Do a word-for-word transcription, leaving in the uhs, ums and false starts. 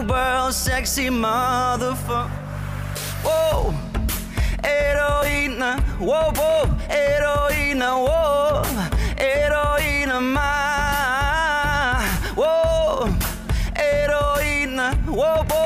the world, sexy motherfucker. Whoa, heroína, whoa, whoa, heroína, whoa, heroína, ma, whoa, heroína, whoa, whoa.